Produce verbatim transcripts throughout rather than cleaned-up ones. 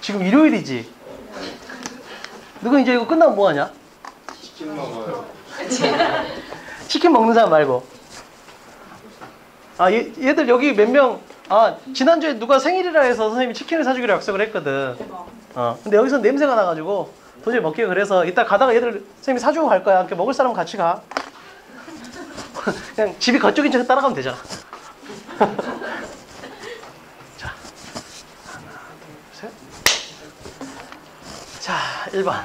지금 일요일이지. 너가 이제 이거 끝나면 뭐하냐? 치킨 먹어요. 치킨 먹는 사람 말고. 아, 얘, 얘들 여기 몇 명, 아, 지난주에 누가 생일이라 해서 선생님이 치킨을 사주기로 약속을 했거든. 어, 근데 여기서 냄새가 나가지고 도저히 먹기가 그래서 이따 가다가 얘들 선생님이 사주고 갈 거야. 먹을 사람 같이 가. 그냥 집이 거쪽인 척 따라가면 되잖아. 자, 하나, 둘, 셋. 자, 일 번.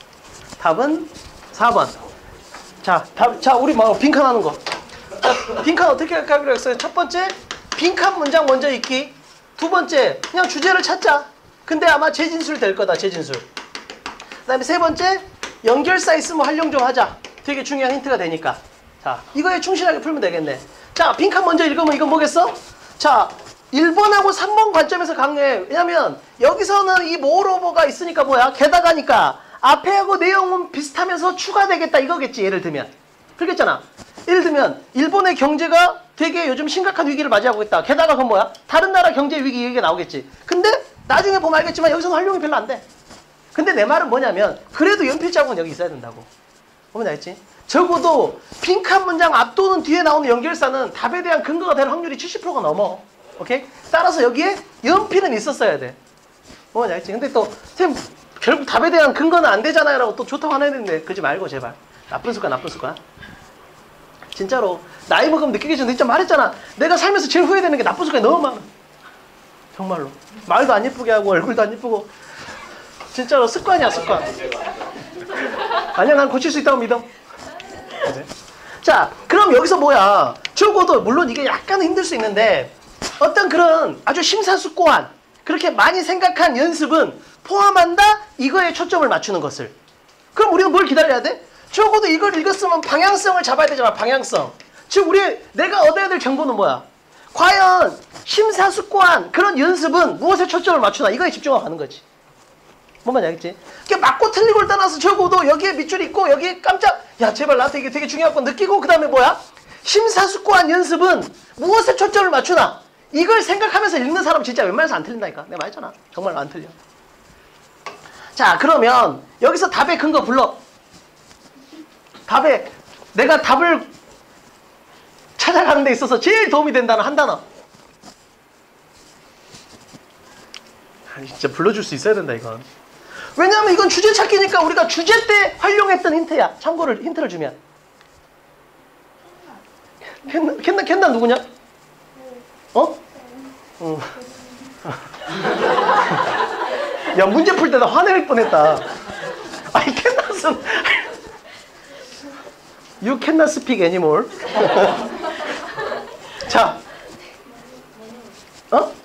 답은 사 번. 자, 답, 자, 우리 막 빈칸 하는 거. 자, 빈칸 어떻게 하기로 했어요? 첫 번째, 빈칸 문장 먼저 읽기. 두 번째, 그냥 주제를 찾자. 근데 아마 재진술 될 거다, 재진술. 그 다음에 세 번째, 연결사 있으면 활용 좀 하자. 되게 중요한 힌트가 되니까. 자, 이거에 충실하게 풀면 되겠네. 자, 빈칸 먼저 읽으면 이건 뭐겠어? 자, 일 번하고 삼 번 관점에서 강조해. 왜냐면 여기서는 이 모어로버가 있으니까 뭐야? 게다가니까 앞에 하고 내용은 비슷하면서 추가되겠다 이거겠지. 예를 들면. 그렇겠잖아. 예를 들면 일본의 경제가 되게 요즘 심각한 위기를 맞이하고 있다. 게다가 그건 뭐야? 다른 나라 경제 위기 얘기가 나오겠지. 근데 나중에 보면 알겠지만 여기서는 활용이 별로 안 돼. 근데 내 말은 뭐냐면 그래도 연필 자국은 여기 있어야 된다고. 보면 알겠지? 적어도 빈칸 문장 앞 또는 뒤에 나오는 연결사는 답에 대한 근거가 될 확률이 칠십 퍼센트가 넘어. 오케이? 따라서 여기에 연필은 있었어야 돼. 뭔지 알지? 근데 또 선생님 결국 답에 대한 근거는 안 되잖아요 라고 또 좋다고 하나 했는데 그러지 말고 제발. 나쁜 습관 나쁜 습관. 진짜로 나이 먹으면 느끼기 전에 진짜 말했잖아. 내가 살면서 제일 후회되는 게 나쁜 습관이 너무 많아. 정말로. 말도 안 예쁘게 하고 얼굴도 안 예쁘고. 진짜로 습관이야 습관. 아니야 난 고칠 수 있다고 믿어. 네. 자, 그럼 여기서 뭐야? 적어도 물론 이게 약간은 힘들 수 있는데 어떤 그런 아주 심사숙고한 그렇게 많이 생각한 연습은 포함한다? 이거에 초점을 맞추는 것을. 그럼 우리는 뭘 기다려야 돼? 적어도 이걸 읽었으면 방향성을 잡아야 되잖아. 방향성. 즉 우리 내가 얻어야 될 정보는 뭐야? 과연 심사숙고한 그런 연습은 무엇에 초점을 맞추나? 이거에 집중하고 가는 거지. 뭔 말인지 알겠지? 그러니까 맞고 틀리고를 떠나서 적어도 여기에 밑줄이 있고 여기에 깜짝 야 제발 나한테 이게 되게 중요한 건 느끼고 그 다음에 뭐야? 심사숙고한 연습은 무엇에 초점을 맞추나? 이걸 생각하면서 읽는 사람 진짜 웬만해서 안 틀린다니까. 내가 말했잖아. 정말 안 틀려. 자, 그러면 여기서 답의 근거 불러. 답에 내가 답을 찾아가는 데 있어서 제일 도움이 된다는 한 단어. 아니 진짜 불러줄 수 있어야 된다 이건. 왜냐하면 이건 주제 찾기니까 우리가 주제 때 활용했던 힌트야. 참고를 힌트를 주면. 캔나, 캔나, 캔나 누구냐? 어? 응. 야 문제 풀 때 나 화낼 뻔했다. 아니 캔낫은 You cannot speak anymore. 자, 어?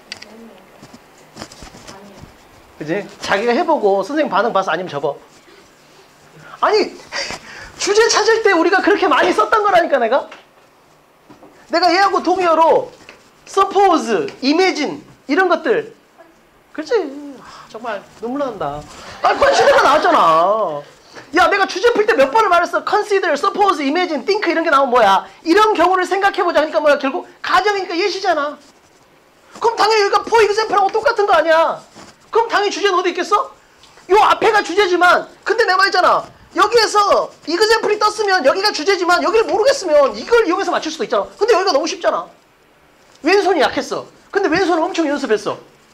그지? 자기가 해보고 선생님 반응 봐서 아니면 접어. 아니 주제 찾을 때 우리가 그렇게 많이 썼던 거라니까 내가. 내가 얘하고 동의어로 suppose, imagine 이런 것들. 그렇지? 아, 정말 눈물 난다. 아, 컨시더가 나왔잖아. 야, 내가 주제 풀 때 몇 번을 말했어. consider, suppose, imagine, think 이런 게 나오면 뭐야? 이런 경우를 생각해보자. 그러니까 뭐야? 결국 가정이니까 예시잖아. 그럼 당연히 여기가 for example하고 똑같은 거 아니야? 그럼 당연히 주제는 어디 있겠어? 요 앞에가 주제지만 근데 내가 말했잖아. 여기에서 example이 떴으면 여기가 주제지만 여기를 모르겠으면 이걸 이용해서 맞출 수도 있잖아. 근데 여기가 너무 쉽잖아. 왼손이 약했어. 근데 왼손은 엄청 연습했어.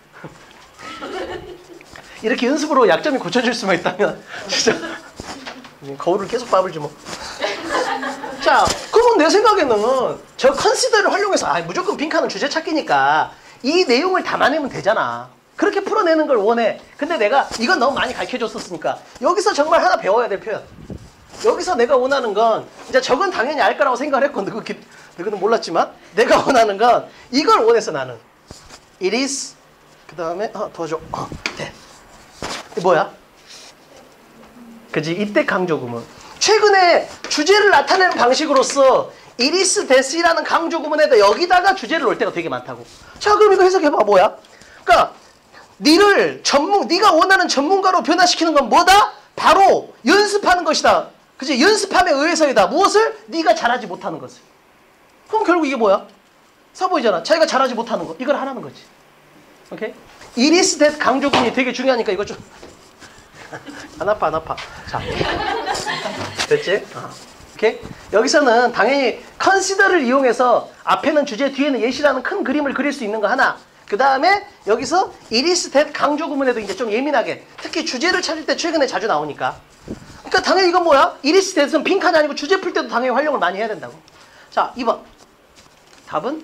이렇게 연습으로 약점이 고쳐질 수만 있다면 진짜 거울을 계속 밟을지 뭐. 자, 그러면 내 생각에는 저 컨시더를 활용해서 아, 무조건 빈칸은 주제 찾기니까 이 내용을 담아내면 되잖아. 그렇게 풀어내는 걸 원해. 근데 내가 이건 너무 많이 가르쳐줬었으니까 여기서 정말 하나 배워야 될 표현. 여기서 내가 원하는 건 이제 저건 당연히 알 거라고 생각을 했고 너그, 너는 몰랐지만 내가 원하는 건 이걸 원해서 나는 It is 그 다음에 어, 도와줘. 어, 돼. 뭐야? 그지? 이때 강조구문. 최근에 주제를 나타내는 방식으로서 It is that이라는 강조구문에다 여기다가 주제를 놓을 때가 되게 많다고. 자, 그럼 이거 해석해봐. 뭐야? 그러니까 니를 전문, 네가 원하는 전문가로 변화시키는 건 뭐다? 바로 연습하는 것이다. 그치? 연습함에 의해서이다. 무엇을? 네가 잘하지 못하는 것을. 그럼 결국 이게 뭐야? 사보이잖아. 자기가 잘하지 못하는 거. 이걸 하라는 거지. 오케이? 이리스 댓 강조군이 되게 중요하니까 이거 좀 안 아파 안 아파. 자, 됐지? 어. 오케이? 여기서는 당연히 consider를 이용해서 앞에는 주제, 뒤에는 예시라는 큰 그림을 그릴 수 있는 거 하나. 그 다음에 여기서 이리스 댓 강조 구문에도 이제 좀 예민하게, 특히 주제를 찾을 때 최근에 자주 나오니까. 그러니까 당연히 이건 뭐야? 이리스 댓은 빈칸이 아니고 주제 풀 때도 당연히 활용을 많이 해야 된다고. 자, 이 번. 답은?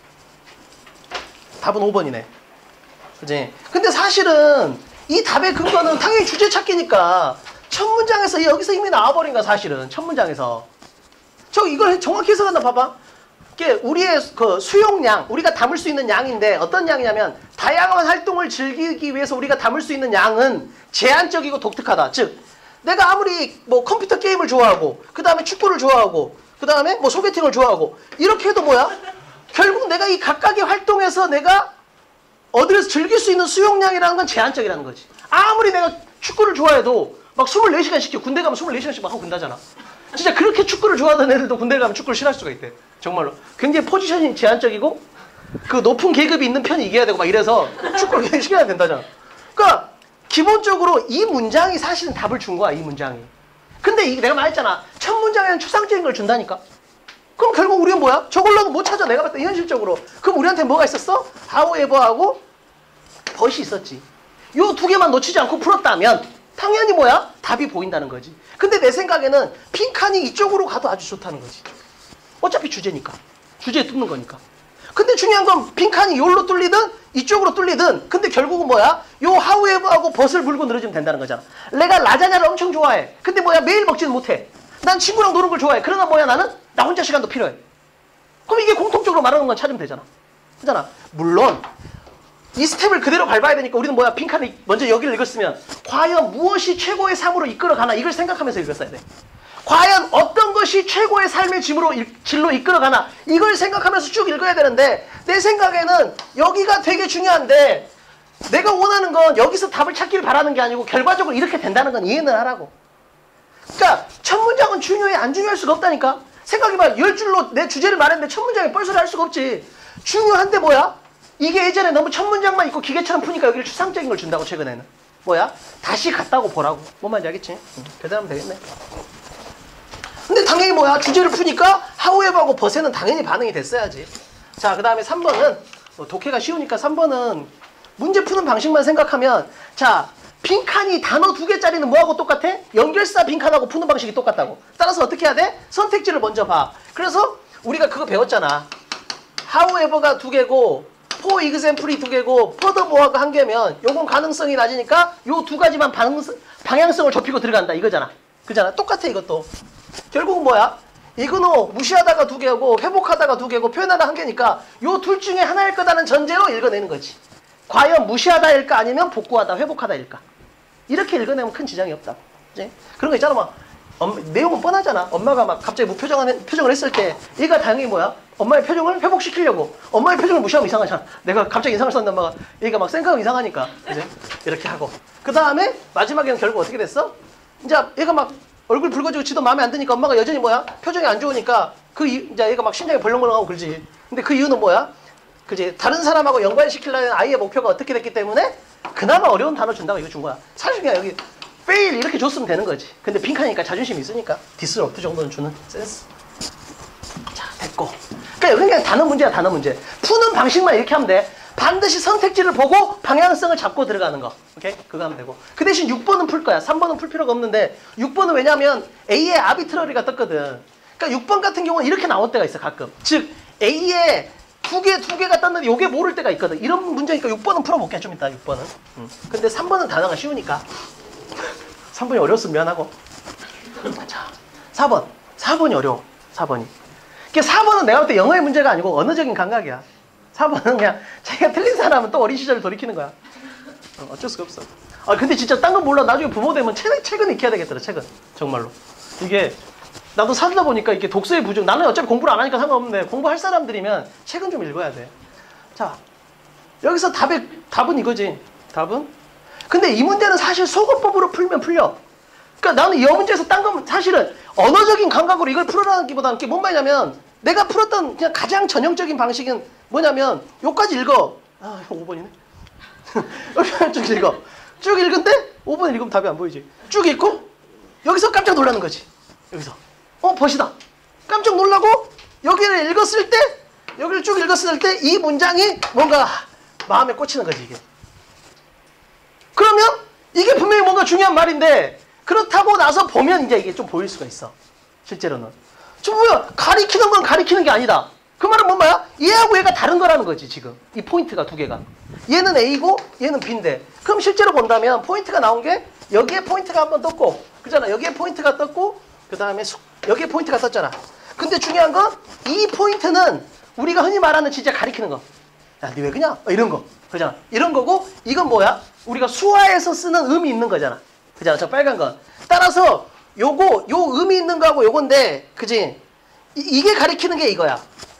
답은 오 번이네. 그지? 근데 사실은 이 답의 근거는 당연히 주제 찾기니까 첫 문장에서 여기서 이미 나와버린 거야, 사실은. 첫 문장에서. 저 이걸 정확히 해석한다, 봐봐. 이게 우리의 그 수용량, 우리가 담을 수 있는 양인데 어떤 양이냐면 다양한 활동을 즐기기 위해서 우리가 담을 수 있는 양은 제한적이고 독특하다. 즉, 내가 아무리 뭐 컴퓨터 게임을 좋아하고 그 다음에 축구를 좋아하고 그 다음에 뭐 소개팅을 좋아하고 이렇게 해도 뭐야? 결국 내가 이 각각의 활동에서 내가 어디에서 즐길 수 있는 수용량이라는 건 제한적이라는 거지. 아무리 내가 축구를 좋아해도 막 스물네 시간씩 군대 가면 스물네 시간씩 막 하고 군다잖아. 진짜 그렇게 축구를 좋아하던 애들도 군대 가면 축구를 싫어할 수가 있대. 정말로. 굉장히 포지션이 제한적이고 그 높은 계급이 있는 편이 이겨야 되고 막 이래서 축구를 굉장히 시켜야 된다잖아. 그러니까 기본적으로 이 문장이 사실은 답을 준 거야, 이 문장이. 근데 이, 내가 말했잖아. 첫 문장에는 추상적인 걸 준다니까. 그럼 결국 우리는 뭐야? 저걸로는 못 찾아. 내가 봤을 때 현실적으로. 그럼 우리한테 뭐가 있었어? however하고 벗이 있었지. 요 두 개만 놓치지 않고 풀었다면 당연히 뭐야? 답이 보인다는 거지. 근데 내 생각에는 빈칸이 이쪽으로 가도 아주 좋다는 거지. 어차피 주제니까. 주제에 뚫는 거니까. 근데 중요한 건 빈칸이 요로 뚫리든 이쪽으로 뚫리든 근데 결국은 뭐야? 요 however하고 벗을 물고 늘어지면 된다는 거잖아. 내가 라자냐를 엄청 좋아해. 근데 뭐야? 매일 먹지는 못해. 난 친구랑 노는 걸 좋아해. 그러나 뭐야? 나는 나 혼자 시간도 필요해. 그럼 이게 공통적으로 말하는 건 찾으면 되잖아. 그잖아. 물론 이 스텝을 그대로 밟아야 되니까 우리는 뭐야? 빈칸을 먼저 여기를 읽었으면 과연 무엇이 최고의 삶으로 이끌어가나 이걸 생각하면서 읽었어야 돼. 과연 어떤 것이 최고의 삶의 짐으로 질로 이끌어가나 이걸 생각하면서 쭉 읽어야 되는데 내 생각에는 여기가 되게 중요한데 내가 원하는 건 여기서 답을 찾기를 바라는 게 아니고 결과적으로 이렇게 된다는 건 이해는 하라고. 그러니까 첫 문장은 중요해 안 중요할 수가 없다니까. 생각해봐. 열 줄로 내 주제를 말했는데 첫 문장에 뻘소리 할 수가 없지. 중요한데 뭐야? 이게 예전에 너무 첫 문장만 있고 기계처럼 푸니까 여기를 추상적인 걸 준다고 최근에는. 뭐야? 다시 갔다고 보라고. 뭔 말인지 알겠지? 응, 배달하면 되겠네. 근데 당연히 뭐야? 주제를 푸니까 however하고 벗에는 당연히 반응이 됐어야지. 자, 그 다음에 삼 번은 뭐 독해가 쉬우니까 삼 번은 문제 푸는 방식만 생각하면 자, 빈칸이 단어 두 개짜리는 뭐하고 똑같아? 연결사 빈칸하고 푸는 방식이 똑같다고. 따라서 어떻게 해야 돼? 선택지를 먼저 봐. 그래서 우리가 그거 배웠잖아. however가 두 개고 for example이 두 개고 furthermore가 한 개면 요건 가능성이 낮으니까 요 두 가지만 방향성, 방향성을 좁히고 들어간다 이거잖아. 그잖아. 똑같아 이것도. 결국은 뭐야? 이거는 무시하다가 두 개고 회복하다가 두 개고 표현하다 한 개니까 요 둘 중에 하나일 거다는 전제로 읽어내는 거지. 과연 무시하다일까 아니면 복구하다, 회복하다일까? 이렇게 읽어내면 큰 지장이 없다. 그치? 그런 거 있잖아. 막 엄, 내용은 뻔하잖아. 엄마가 막 갑자기 무표정을, 표정을 했을 때 얘가 당연히 뭐야? 엄마의 표정을 회복시키려고 엄마의 표정을 무시하면 이상하잖아. 내가 갑자기 인상을 썼는데 엄마가 얘가 막 생각하면 이상하니까 그치? 이렇게 하고 그 다음에 마지막에는 결국 어떻게 됐어? 이제 얘가 막 얼굴 붉어지고 지도 마음에 안 드니까 엄마가 여전히 뭐야? 표정이 안 좋으니까 그 이유, 이제 얘가 막 심장이 벌렁벌렁하고 그러지. 근데 그 이유는 뭐야? 그지? 다른 사람하고 연관시키려는 아이의 목표가 어떻게 됐기 때문에 그나마 어려운 단어 준다고 이거 준 거야. 사실 그냥 여기 fail 이렇게 줬으면 되는 거지. 근데 빈칸이니까 자존심이 있으니까 디스럽트 정도는 주는 센스. 자, 됐고. 그러니까 여기 그냥 단어 문제야, 단어 문제. 푸는 방식만 이렇게 하면 돼. 반드시 선택지를 보고 방향성을 잡고 들어가는 거. 오케이? 그거 하면 되고. 그 대신 육 번은 풀 거야. 삼 번은 풀 필요가 없는데 육 번은 왜냐면 A의 아비트러리가 떴거든. 그러니까 육 번 같은 경우는 이렇게 나올 때가 있어, 가끔. 즉, A의 두 개, 두 개가 떴는데 요게 모를 때가 있거든. 이런 문제니까 육 번은 풀어볼게, 좀 이따 육 번은. 음. 근데 삼 번은 단어가 쉬우니까. 삼 번이 어려웠으면 미안하고. 자, 사 번. 사 번이 어려워. 사 번이. 그러니까 사 번은 내가 볼 때 영어의 문제가 아니고 언어적인 감각이야. 사 번은 그냥 자기가 틀린 사람은 또 어린 시절을 돌이키는 거야. 어, 어쩔 수가 없어. 아, 근데 진짜 딴 건 몰라. 나중에 부모 되면 책, 책은 익혀야 되겠더라, 책은. 정말로. 이게, 나도 살다 보니까 이렇게 독서의 부족. 나는 어차피 공부를 안 하니까 상관없는데, 공부할 사람들이면 책은 좀 읽어야 돼. 자, 여기서 답의, 답은 이거지. 답은? 근데 이 문제는 사실 속어법으로 풀면 풀려. 그러니까 나는 이 문제에서 딴 건 사실은 언어적인 감각으로 이걸 풀어라는 기보다는 이게 뭔 말이냐면, 내가 풀었던 그냥 가장 전형적인 방식은 뭐냐면, 요까지 읽어. 아, 이거 오 번이네. 쭉 읽어. 쭉 읽은데 오 번 읽으면 답이 안 보이지. 쭉 읽고 여기서 깜짝 놀라는 거지. 여기서 어 벗이다. 깜짝 놀라고 여기를 읽었을 때 여기를 쭉 읽었을 때 이 문장이 뭔가 마음에 꽂히는 거지 이게. 그러면 이게 분명히 뭔가 중요한 말인데 그렇다고 나서 보면 이제 이게 좀 보일 수가 있어. 실제로는. 저 뭐야 가리키는 건 가리키는 게 아니다. 그 말은 뭔 말이야? 얘하고 얘가 다른 거라는 거지 지금. 이 포인트가 두 개가. 얘는 A고 얘는 B인데 그럼 실제로 본다면 포인트가 나온 게 여기에 포인트가 한번 떴고 그잖아. 여기에 포인트가 떴고 그 다음에 여기에 포인트가 떴잖아. 근데 중요한 건 이 포인트는 우리가 흔히 말하는 진짜 가리키는 거. 야, 니 왜 그냐? 어, 이런 거. 그잖아. 이런 거고 이건 뭐야? 우리가 수화에서 쓰는 의미 있는 거잖아. 그잖아. 저 빨간 건. 따라서 요거 요 의미 있는 거하고 요건데 그지? 이, 이게 가리키는 게 이거야.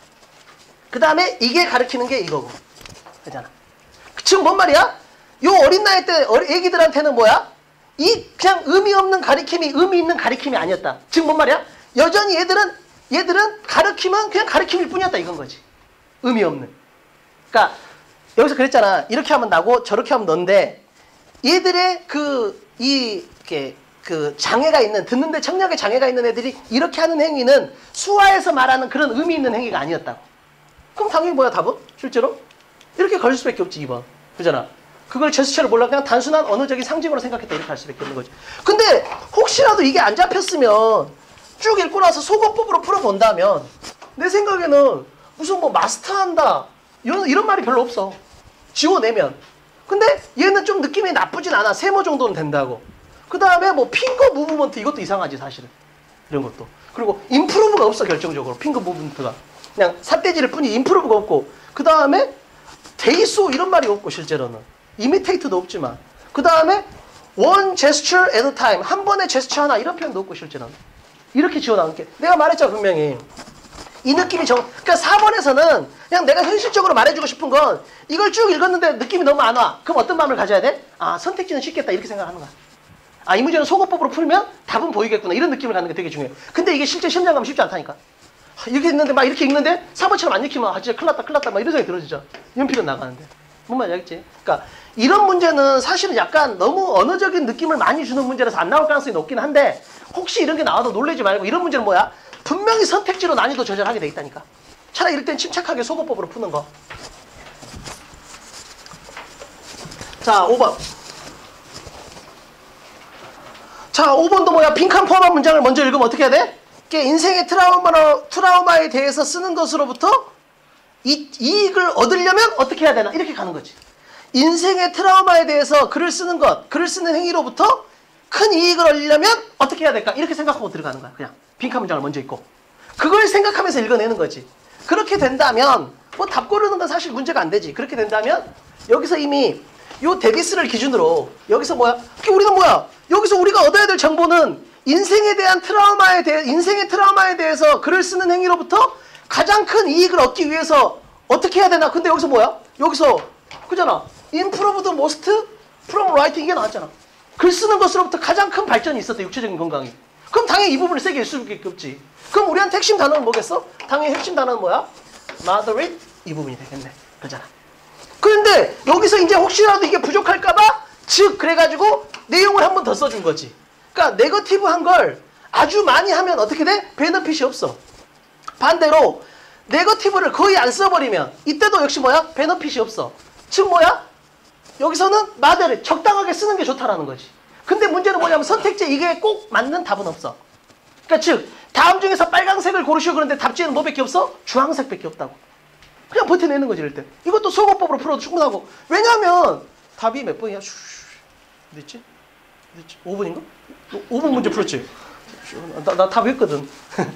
그 다음에 이게 가리키는 게 이거고. 그잖아. 지금 뭔 말이야? 요 어린 나이 때 애기들한테는 뭐야? 이 그냥 의미 없는 가리킴이 의미 있는 가리킴이 아니었다. 지금 뭔 말이야? 여전히 얘들은 얘들은 가르치면 그냥 가르침일 뿐이었다 이건 거지. 의미 없는. 그러니까 여기서 그랬잖아. 이렇게 하면 나고 저렇게 하면 넌데 얘들의 그 이 이렇게 그 장애가 있는 듣는데 청력에 장애가 있는 애들이 이렇게 하는 행위는 수화에서 말하는 그런 의미 있는 행위가 아니었다고. 그럼 당연히 뭐야 답은? 실제로? 이렇게 걸릴 수밖에 없지 이 번. 그잖아. 그걸 제스처를 몰라 그냥 단순한 언어적인 상징으로 생각했다 이렇게 할 수밖에 없는 거지. 근데 혹시라도 이게 안 잡혔으면 쭉 읽고 나서 속어법으로 풀어본다면 내 생각에는 무슨 뭐 마스터한다 이런, 이런 말이 별로 없어. 지워내면. 근데 얘는 좀 느낌이 나쁘진 않아. 세모 정도는 된다고. 그 다음에 뭐 핑거 무브먼트 이것도 이상하지 사실은. 이런 것도. 그리고 임프루브가 없어 결정적으로. 핑거 무브먼트가. 그냥 삿대질일 뿐이 임프루브가 없고 그 다음에 데이소 이런 말이 없고 실제로는. 이미테이트도 없지만 그 다음에 one gesture at a time 한 번에 제스처 하나 이런 표현도 없고 실제로는. 이렇게 지어나온 게 내가 말했잖아 분명히. 이 느낌이 정 그러니까 사 번에서는 그냥 내가 현실적으로 말해주고 싶은 건 이걸 쭉 읽었는데 느낌이 너무 안 와. 그럼 어떤 마음을 가져야 돼? 아 선택지는 쉽겠다 이렇게 생각하는 거야. 아 이 문제는 속어법으로 풀면 답은 보이겠구나 이런 느낌을 갖는 게 되게 중요해. 근데 이게 실제 시험장 가면 쉽지 않다니까. 이렇게 했는데 막 이렇게 읽는데 사 번처럼 안 읽히면 아 진짜 큰일 났다 큰일 났다 막 이런 생각이 들어 진짜. 연필은 나가는데. 뭔 말인지 알겠지? 그러니까 이런 문제는 사실은 약간 너무 언어적인 느낌을 많이 주는 문제라서 안 나올 가능성이 높긴 한데 혹시 이런 게 나와도 놀라지 말고 이런 문제는 뭐야? 분명히 선택지로 난이도 조절하게 돼 있다니까. 차라리 이럴 땐 침착하게 속어법으로 푸는 거. 자, 오 번. 자, 오 번도 뭐야? 빈칸 포함한 문장을 먼저 읽으면 어떻게 해야 돼? 인생의 트라우마로, 트라우마에 대해서 쓰는 것으로부터 이, 이익을 얻으려면 어떻게 해야 되나? 이렇게 가는 거지. 인생의 트라우마에 대해서 글을 쓰는 것, 글을 쓰는 행위로부터 큰 이익을 얻으려면 어떻게 해야 될까? 이렇게 생각하고 들어가는 거야. 그냥 빈칸 문장을 먼저 읽고. 그걸 생각하면서 읽어내는 거지. 그렇게 된다면 뭐 답 고르는 건 사실 문제가 안 되지. 그렇게 된다면 여기서 이미 요 데비스를 기준으로 여기서 뭐야? 우리는 뭐야? 여기서 우리가 얻어야 될 정보는 인생에 대한 트라우마에 대해 인생의 트라우마에 대해서 글을 쓰는 행위로부터 가장 큰 이익을 얻기 위해서 어떻게 해야 되나? 근데 여기서 뭐야? 여기서 그잖아. Improve the most from writing 이게 나왔잖아. 글 쓰는 것으로부터 가장 큰 발전이 있었다. 육체적인 건강이. 그럼 당연히 이 부분을 세게 읽을 수밖에 없지. 그럼 우리한테 핵심 단어는 뭐겠어? 당연히 핵심 단어는 뭐야? moderate 이 부분이 되겠네. 그잖아. 그런데 여기서 이제 혹시라도 이게 부족할까봐 즉 그래가지고 내용을 한 번 더 써준 거지. 그러니까 네거티브한 걸 아주 많이 하면 어떻게 돼? 베너핏이 없어. 반대로 네거티브를 거의 안 써버리면 이때도 역시 뭐야? 베너핏이 없어. 즉 뭐야? 여기서는 마대를 적당하게 쓰는 게 좋다라는 거지. 근데 문제는 뭐냐면 선택지 이게 꼭 맞는 답은 없어. 그러니까 즉 다음 중에서 빨강색을 고르시오 그런데 답지에는 뭐밖에 없어? 주황색밖에 없다고. 그냥 버텨내는 거지 이럴 때. 이것도 속어법으로 풀어도 충분하고. 왜냐면 답이 몇 번이야? 어딨지? 어딨지? 오 번인가? 오 번 문제 풀었지? 나, 나 답 했거든.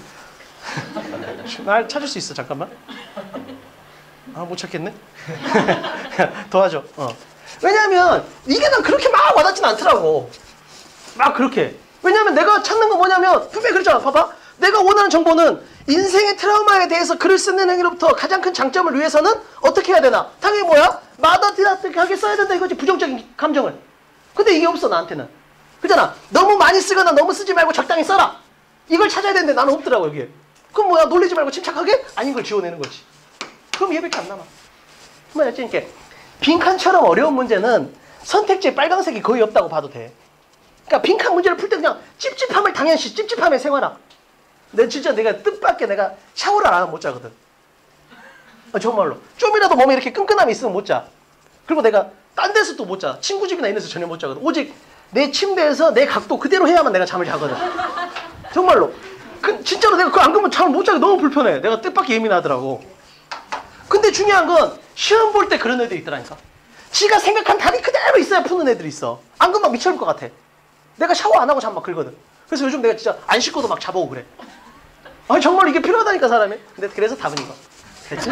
날 찾을 수 있어 잠깐만. 아 못 찾겠네. 도와줘. 어. 왜냐면 이게 난 그렇게 막 와닿진 않더라고. 막 그렇게. 왜냐면 내가 찾는 건 뭐냐면 분명히 그랬잖아. 봐봐. 내가 원하는 정보는 인생의 트라우마에 대해서 글을 쓰는 행위로부터 가장 큰 장점을 위해서는 어떻게 해야 되나? 당연히 뭐야? 마더디다하게 써야 된다 이거지. 부정적인 감정을. 근데 이게 없어 나한테는. 그잖아. 너무 많이 쓰거나 너무 쓰지 말고 적당히 써라. 이걸 찾아야 되는데 나는 없더라고 여기에. 그럼 뭐야? 놀리지 말고 침착하게 아닌 걸 지워내는 거지. 그럼 얘밖에 안 남아. 뭐야? 이렇게 빈칸처럼 어려운 문제는 선택지에 빨간색이 거의 없다고 봐도 돼. 그러니까 빈칸 문제를 풀 때 그냥 찝찝함을 당연시 찝찝함에 생활하. 내 진짜 내가 뜻밖의 내가 샤워를 안 하면 못 자거든. 아, 정말로. 좀이라도 몸에 이렇게 끈끈함이 있으면 못 자. 그리고 내가 딴 데서 또 못 자. 친구 집이나 이런 데서 전혀 못 자거든. 오직 내 침대에서 내 각도 그대로 해야만 내가 잠을 자거든. 정말로. 그, 진짜로 내가 그거 안 그러면 잠을 못 자기 너무 불편해. 내가 뜻밖의 예민하더라고. 근데 중요한 건 시험 볼 때 그런 애들이 있더라니까. 지가 생각한 답이 그대로 있어야 푸는 애들이 있어. 안 그러면 막 미쳐볼 것 같아. 내가 샤워 안 하고 잠 막 긁거든. 그래서 요즘 내가 진짜 안 씻고도 막 자보고 그래. 아니 정말 이게 필요하다니까 사람이. 근데 그래서 답은 이거. 됐지?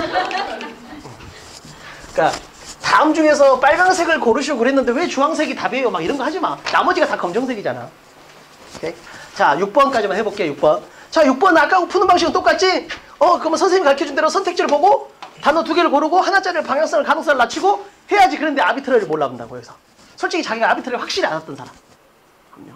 그러니까 다음 중에서 빨간색을 고르시고 그랬는데 왜 주황색이 답이에요? 막 이런 거 하지 마. 나머지가 다 검정색이잖아. 오케이? 자, 육 번까지만 해볼게. 육 번. 자, 육 번 아까 푸는 방식은 똑같지? 어, 그러면 선생님이 가르쳐준 대로 선택지를 보고 단어 두 개를 고르고 하나짜리를 방향성을 가능성을 낮추고 해야지. 그런데 아비트러리를 몰라 본다고 해서. 솔직히 자기가 아비트러리 확실히 안 왔던 사람. 그럼요.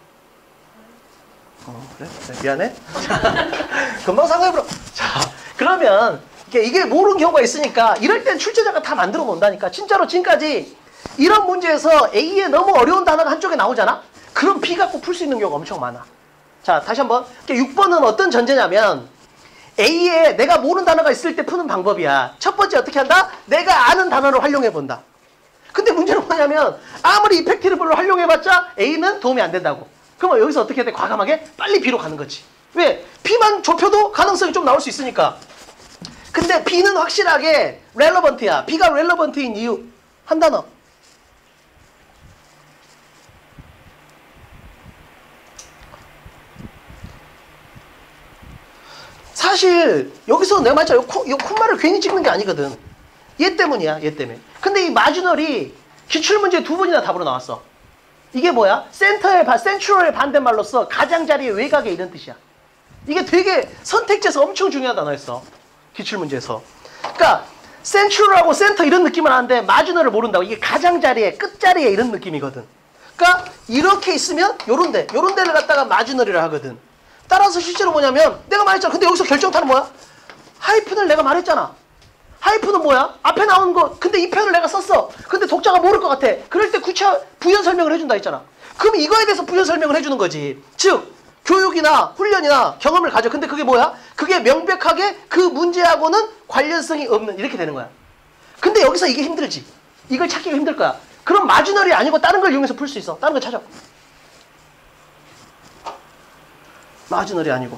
어, 그래? 그래 미안해. 금방 상상해보라. 자, 그러면 이게, 이게 모르는 경우가 있으니까 이럴 땐 출제자가 다 만들어 놓는다니까. 진짜로 지금까지 이런 문제에서 A에 너무 어려운 단어가 한쪽에 나오잖아? 그럼 B 갖고 풀 수 있는 경우가 엄청 많아. 자, 다시 한번. 육 번은 어떤 전제냐면 A에 내가 모르는 단어가 있을 때 푸는 방법이야. 첫 번째 어떻게 한다? 내가 아는 단어를 활용해 본다. 근데 문제는 뭐냐면 아무리 이펙티브를 활용해봤자 A는 도움이 안 된다고. 그러면 여기서 어떻게 해야 돼? 과감하게 빨리 B로 가는 거지. 왜? B만 좁혀도 가능성이 좀 나올 수 있으니까. 근데 B는 확실하게 relevant야. B가 relevant인 이유. 한 단어. 사실 여기서 내가 말했잖아. 이 콤마를 괜히 찍는 게 아니거든. 얘 때문이야. 얘 때문에. 근데 이 마지널이 기출문제 두 번이나 답으로 나왔어. 이게 뭐야? 센터의 반, 센트럴의 반대말로서 가장자리의 외곽에 이런 뜻이야. 이게 되게 선택지에서 엄청 중요한 단어였어. 기출문제에서. 그러니까 센트럴하고 센터 이런 느낌을 하는데 마지널을 모른다고. 이게 가장자리에 끝자리에 이런 느낌이거든. 그러니까 이렇게 있으면 요런 데 요런 데를 갖다가 마지널이라 하거든. 따라서 실제로 뭐냐면 내가 말했잖아. 근데 여기서 결정타는 뭐야? 하이픈을 내가 말했잖아. 하이픈은 뭐야? 앞에 나온 거. 근데 이 표현을 내가 썼어. 근데 독자가 모를 것 같아. 그럴 때 구체 부연 설명을 해준다 했잖아. 그럼 이거에 대해서 부연 설명을 해주는 거지. 즉 교육이나 훈련이나 경험을 가져. 근데 그게 뭐야? 그게 명백하게 그 문제하고는 관련성이 없는 이렇게 되는 거야. 근데 여기서 이게 힘들지. 이걸 찾기가 힘들 거야. 그럼 마지널이 아니고 다른 걸 이용해서 풀 수 있어. 다른 걸 찾아. 마지널이 아니고.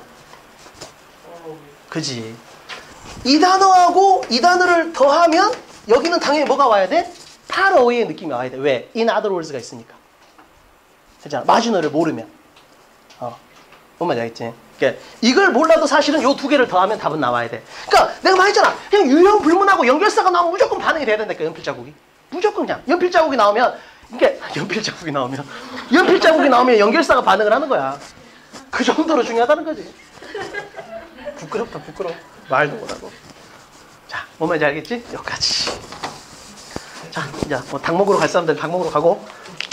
그지. 이 단어하고 이 단어를 더하면 여기는 당연히 뭐가 와야 돼? far away의 느낌이 와야 돼. 왜? in other words가 있으니까. 그렇잖아. 마지널을 모르면. 어. 뭔 말인지 알겠지? 그러니까 이걸 몰라도 사실은 요 두 개를 더하면 답은 나와야 돼. 그러니까 내가 말했잖아. 그냥 유형 불문하고 연결사가 나오면 무조건 반응이 돼야 된다니까. 연필 자국이. 무조건 그냥. 연필 자국이 나오면 이게 연필 자국이 나오면 연필 자국이 나오면 연결사가 반응을 하는 거야. 그 정도로 중요하다는 거지. 부끄럽다 부끄러워. 말도 못하고. 자, 뭔 말인지 알겠지? 여기까지. 자, 이제 뭐 닭 먹으러 갈 사람들 닭 먹으러 가고.